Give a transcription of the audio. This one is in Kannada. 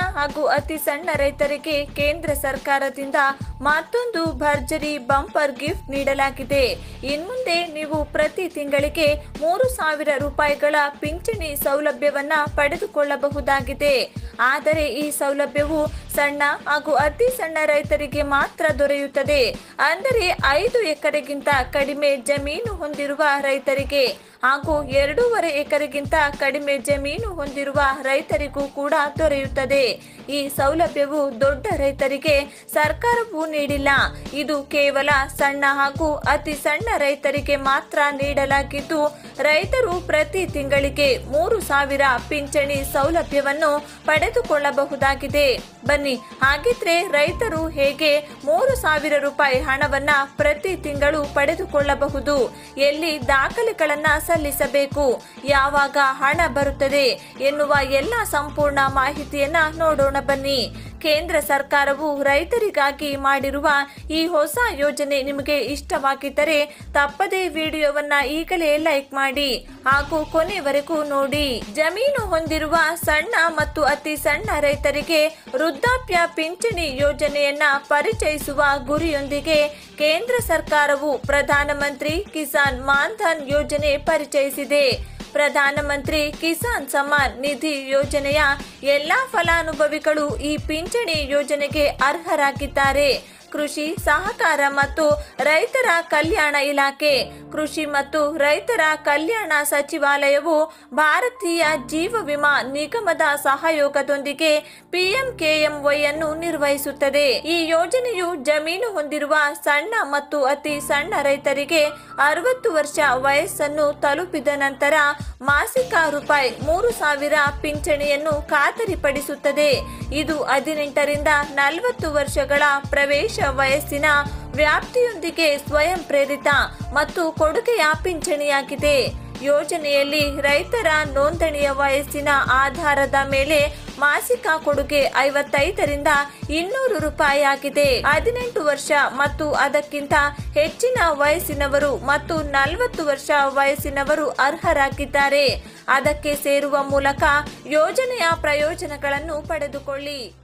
ಹಾಗೂ ಅತಿ ಸಣ್ಣ ರೈತರಿಗೆ ಕೇಂದ್ರ ಸರ್ಕಾರದಿಂದ ಮತ್ತೊಂದು ಭರ್ಜರಿ ಬಂಪರ್ ಗಿಫ್ಟ್ ನೀಡಲಾಗಿದೆ. ಇನ್ಮುಂದೆ ನೀವು ಪ್ರತಿ ತಿಂಗಳಿಗೆ 3,000 ರೂಪಾಯಿಗಳ ಪಿಂಚಣಿ ಸೌಲಭ್ಯವನ್ನ ಪಡೆದುಕೊಳ್ಳಬಹುದಾಗಿದೆ. ಆದರೆ ಈ ಸೌಲಭ್ಯವು ಸಣ್ಣ ಹಾಗೂ ಅತಿ ಸಣ್ಣ ರೈತರಿಗೆ ಮಾತ್ರ ದೊರೆಯುತ್ತದೆ. ಅಂದರೆ 5 ಎಕರೆಗಿಂತ ಕಡಿಮೆ ಜಮೀನು ಹೊಂದಿರುವ ರೈತರಿಗೆ ಹಾಗೂ 2.5 ಎಕರೆಗಿಂತ ಕಡಿಮೆ ಜಮೀನು ಹೊಂದಿರುವ ರೈತರಿಗೂ ಕೂಡ ದೊರೆಯುತ್ತದೆ. ಈ ಸೌಲಭ್ಯವು ದೊಡ್ಡ ರೈತರಿಗೆ ಸರ್ಕಾರವು ನೀಡಿಲ್ಲ. ಇದು ಕೇವಲ ಸಣ್ಣ ಹಾಗೂ ಅತಿ ಸಣ್ಣ ರೈತರಿಗೆ ಮಾತ್ರ ನೀಡಲಾಗಿದ್ದು, ರೈತರು ಪ್ರತಿ ತಿಂಗಳಿಗೆ 3,000 ಪಿಂಚಣಿ ಸೌಲಭ್ಯವನ್ನು ಪಡೆದುಕೊಳ್ಳಬಹುದಾಗಿದೆ. ಬನ್ನಿ, ಹಾಗಿದ್ರೆ ರೈತರು ಹೇಗೆ 3,000 ರೂಪಾಯಿ ಹಣವನ್ನ ಪ್ರತಿ ತಿಂಗಳು ಪಡೆದುಕೊಳ್ಳಬಹುದು, ಎಲ್ಲಿ ದಾಖಲೆಗಳನ್ನ ಸಲ್ಲಿಸಬೇಕು, ಯಾವಾಗ ಹಣ ಬರುತ್ತದೆ ಎನ್ನುವ ಎಲ್ಲ ಸಂಪೂರ್ಣ ಮಾಹಿತಿಯನ್ನ ನೋಡೋಣ ಬನ್ನಿ. ಕೇಂದ್ರ ಸರ್ಕಾರವು ರೈತರಿಗಾಗಿ ಮಾಡಿರುವ ಈ ಹೊಸ ಯೋಜನೆ ನಿಮಗೆ ಇಷ್ಟವಾಗಿದ್ದರೆ ತಪ್ಪದೇ ವಿಡಿಯೋವನ್ನ ಈಗಲೇ ಲೈಕ್ ಮಾಡಿ ಹಾಗೂ ಕೊನೆವರೆಗೂ ನೋಡಿ. ಜಮೀನು ಹೊಂದಿರುವ ಸಣ್ಣ ಮತ್ತು ಅತಿ ಸಣ್ಣ ರೈತರಿಗೆ ವೃದ್ಧಾಪ್ಯ ಪಿಂಚಣಿ ಯೋಜನೆಯನ್ನ ಪರಿಚಯಿಸುವ ಗುರಿಯೊಂದಿಗೆ ಕೇಂದ್ರ ಸರ್ಕಾರವು ಪ್ರಧಾನಮಂತ್ರಿ ಕಿಸಾನ್ ಮಾನ್ಧನ್ ಯೋಜನೆ ಪರಿಚಯಿಸಿದೆ. ಪ್ರಧಾನಮಂತ್ರಿ ಕಿಸಾನ್ ಸಮ್ಮಾನ್ ನಿಧಿ ಯೋಜನೆಯ ಎಲ್ಲಾ ಫಲಾನುಭವಿಗಳು ಈ ಪಿಂಚಣಿ ಯೋಜನೆಗೆ ಅರ್ಹರಾಗಿದ್ದಾರೆ. ಕೃಷಿ ಸಹಕಾರ ಮತ್ತು ರೈತರ ಕಲ್ಯಾಣ ಇಲಾಖೆ, ಕೃಷಿ ಮತ್ತು ರೈತರ ಕಲ್ಯಾಣ ಸಚಿವಾಲಯವು ಭಾರತೀಯ ಜೀವ ವಿಮಾ ನಿಗಮದ ಸಹಯೋಗದೊಂದಿಗೆ PMKMY ಅನ್ನು ನಿರ್ವಹಿಸುತ್ತದೆ. ಈ ಯೋಜನೆಯು ಜಮೀನು ಹೊಂದಿರುವ ಸಣ್ಣ ಮತ್ತು ಅತಿ ಸಣ್ಣ ರೈತರಿಗೆ 60 ವರ್ಷ ವಯಸ್ಸನ್ನು ತಲುಪಿದ ನಂತರ ಮಾಸಿಕ ರೂಪಾಯಿ 3,000 ಪಿಂಚಣಿಯನ್ನು ಖಾತರಿಪಡಿಸುತ್ತದೆ. ಇದು 18 ರಿಂದ 40 ವರ್ಷಗಳ ಪ್ರವೇಶ ವಯಸ್ಸಿನ ವ್ಯಾಪ್ತಿಯೊಂದಿಗೆ ಸ್ವಯಂ ಪ್ರೇರಿತ ಮತ್ತು ಕೊಡುಗೆಯ ಪಿಂಚಣಿಯಾಗಿದೆ. ಯೋಜನೆಯಲ್ಲಿ ರೈತರ ನೋಂದಣಿಯ ವಯಸ್ಸಿನ ಆಧಾರದ ಮೇಲೆ ಮಾಸಿಕ ಕೊಡುಗೆ 55 ರಿಂದ 200 ರೂಪಾಯಿ ಆಗಿದೆ. 18 ವರ್ಷ ಮತ್ತು ಅದಕ್ಕಿಂತ ಹೆಚ್ಚಿನ ವಯಸ್ಸಿನವರು ಮತ್ತು 40 ವರ್ಷ ವಯಸ್ಸಿನವರು ಅರ್ಹರಾಗಿದ್ದಾರೆ. ಅದಕ್ಕೆ ಸೇರುವ ಮೂಲಕ ಯೋಜನೆಯ ಪ್ರಯೋಜನಗಳನ್ನು ಪಡೆದುಕೊಳ್ಳಿ.